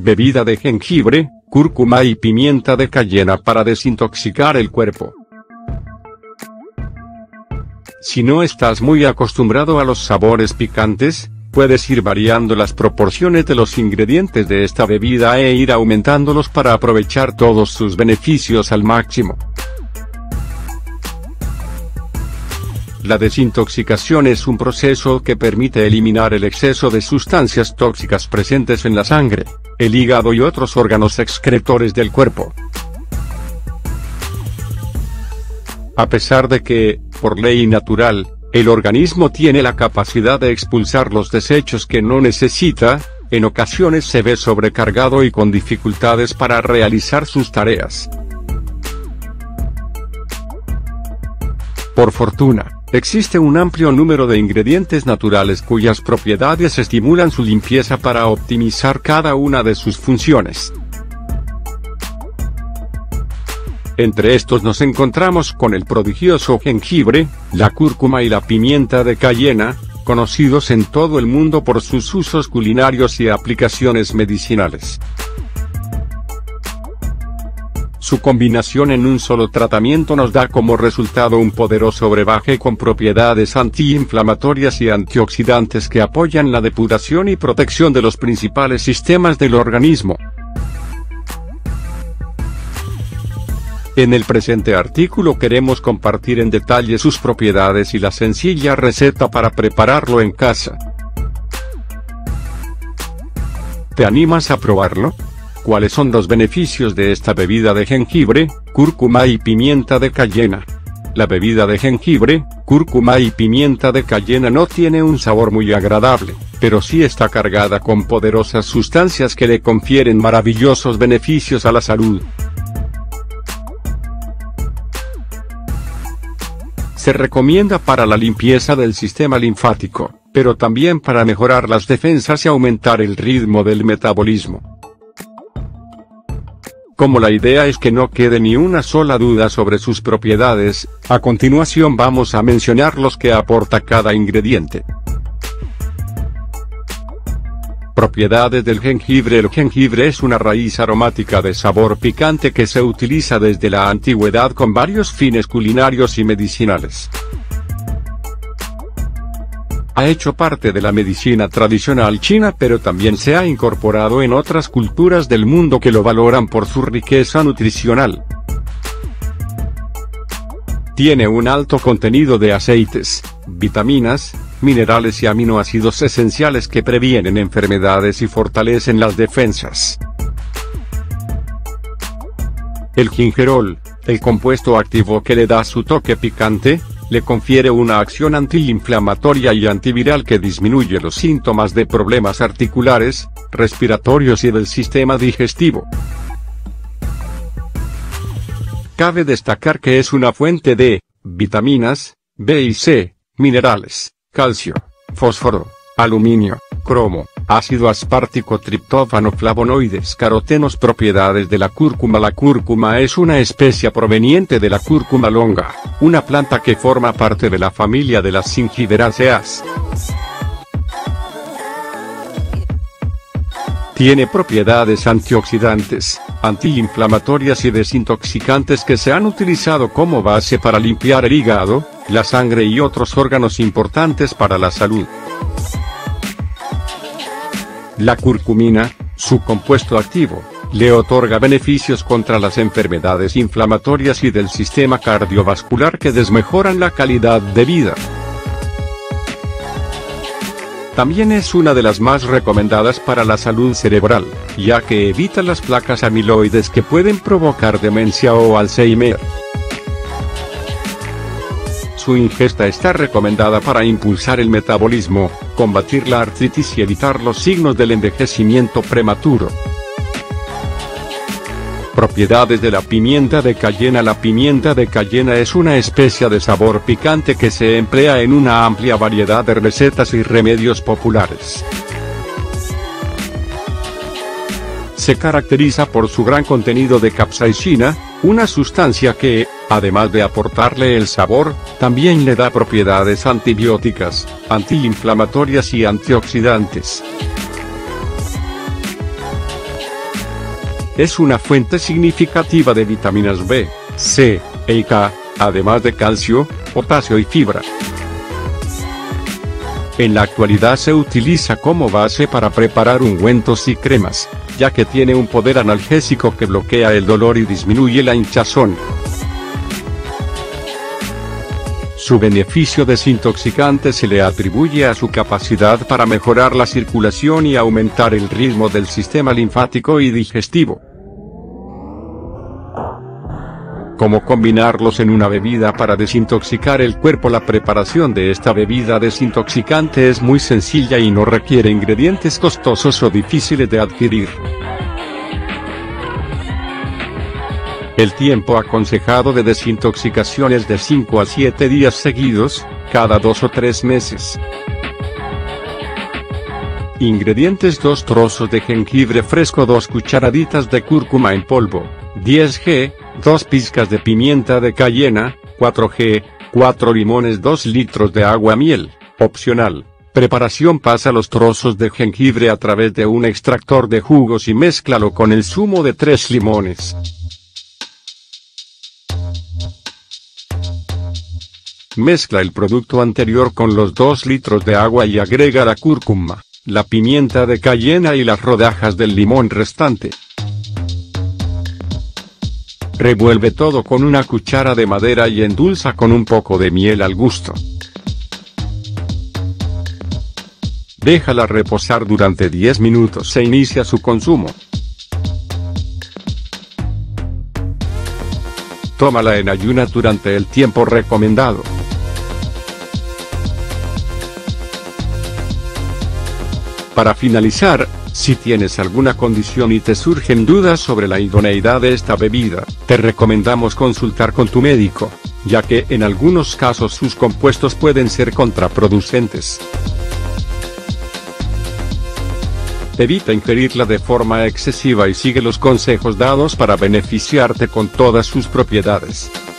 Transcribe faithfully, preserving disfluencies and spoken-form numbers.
Bebida de jengibre, cúrcuma y pimienta de cayena para desintoxicar el cuerpo. Si no estás muy acostumbrado a los sabores picantes, puedes ir variando las proporciones de los ingredientes de esta bebida e ir aumentándolos para aprovechar todos sus beneficios al máximo. La desintoxicación es un proceso que permite eliminar el exceso de sustancias tóxicas presentes en la sangre, el hígado y otros órganos excretores del cuerpo. A pesar de que, por ley natural, el organismo tiene la capacidad de expulsar los desechos que no necesita, en ocasiones se ve sobrecargado y con dificultades para realizar sus tareas. Por fortuna, existe un amplio número de ingredientes naturales cuyas propiedades estimulan su limpieza para optimizar cada una de sus funciones. Entre estos nos encontramos con el prodigioso jengibre, la cúrcuma y la pimienta de cayena, conocidos en todo el mundo por sus usos culinarios y aplicaciones medicinales. Su combinación en un solo tratamiento nos da como resultado un poderoso brebaje con propiedades antiinflamatorias y antioxidantes que apoyan la depuración y protección de los principales sistemas del organismo. En el presente artículo queremos compartir en detalle sus propiedades y la sencilla receta para prepararlo en casa. ¿Te animas a probarlo? ¿Cuáles son los beneficios de esta bebida de jengibre, cúrcuma y pimienta de cayena? La bebida de jengibre, cúrcuma y pimienta de cayena no tiene un sabor muy agradable, pero sí está cargada con poderosas sustancias que le confieren maravillosos beneficios a la salud. Se recomienda para la limpieza del sistema linfático, pero también para mejorar las defensas y aumentar el ritmo del metabolismo. Como la idea es que no quede ni una sola duda sobre sus propiedades, a continuación vamos a mencionar los que aporta cada ingrediente. Propiedades del jengibre. El jengibre es una raíz aromática de sabor picante que se utiliza desde la antigüedad con varios fines culinarios y medicinales. Ha hecho parte de la medicina tradicional china, pero también se ha incorporado en otras culturas del mundo que lo valoran por su riqueza nutricional. Tiene un alto contenido de aceites, vitaminas, minerales y aminoácidos esenciales que previenen enfermedades y fortalecen las defensas. El gingerol, el compuesto activo que le da su toque picante, le confiere una acción antiinflamatoria y antiviral que disminuye los síntomas de problemas articulares, respiratorios y del sistema digestivo. Cabe destacar que es una fuente de vitaminas B y C, minerales, calcio, fósforo, aluminio, cromo, ácido aspartico, triptófano, flavonoides, carotenos. Propiedades de la cúrcuma. La cúrcuma es una especia proveniente de la cúrcuma longa, una planta que forma parte de la familia de las gingiberáceas. Tiene propiedades antioxidantes, antiinflamatorias y desintoxicantes que se han utilizado como base para limpiar el hígado, la sangre y otros órganos importantes para la salud. La curcumina, su compuesto activo, le otorga beneficios contra las enfermedades inflamatorias y del sistema cardiovascular que desmejoran la calidad de vida. También es una de las más recomendadas para la salud cerebral, ya que evita las placas amiloides que pueden provocar demencia o Alzheimer. Su ingesta está recomendada para impulsar el metabolismo, combatir la artritis y evitar los signos del envejecimiento prematuro. Propiedades de la pimienta de cayena. La pimienta de cayena es una especia de sabor picante que se emplea en una amplia variedad de recetas y remedios populares. Se caracteriza por su gran contenido de capsaicina, una sustancia que, además de aportarle el sabor, también le da propiedades antibióticas, antiinflamatorias y antioxidantes. Es una fuente significativa de vitaminas B, C, e K, además de calcio, potasio y fibra. En la actualidad se utiliza como base para preparar ungüentos y cremas, ya que tiene un poder analgésico que bloquea el dolor y disminuye la hinchazón. Su beneficio desintoxicante se le atribuye a su capacidad para mejorar la circulación y aumentar el ritmo del sistema linfático y digestivo. ¿Cómo combinarlos en una bebida para desintoxicar el cuerpo? La preparación de esta bebida desintoxicante es muy sencilla y no requiere ingredientes costosos o difíciles de adquirir. El tiempo aconsejado de desintoxicación es de cinco a siete días seguidos, cada dos o tres meses. Ingredientes: dos trozos de jengibre fresco, dos cucharaditas de cúrcuma en polvo, diez gramos, dos pizcas de pimienta de cayena, cuatro gramos, cuatro limones, dos litros de agua, miel, opcional. Preparación: pasa los trozos de jengibre a través de un extractor de jugos y mézclalo con el zumo de tres limones. Mezcla el producto anterior con los dos litros de agua y agrega la cúrcuma, la pimienta de cayena y las rodajas del limón restante. Revuelve todo con una cuchara de madera y endulza con un poco de miel al gusto. Déjala reposar durante diez minutos e inicia su consumo. Tómala en ayunas durante el tiempo recomendado. Para finalizar, si tienes alguna condición y te surgen dudas sobre la idoneidad de esta bebida, te recomendamos consultar con tu médico, ya que en algunos casos sus compuestos pueden ser contraproducentes. Evita ingerirla de forma excesiva y sigue los consejos dados para beneficiarte con todas sus propiedades.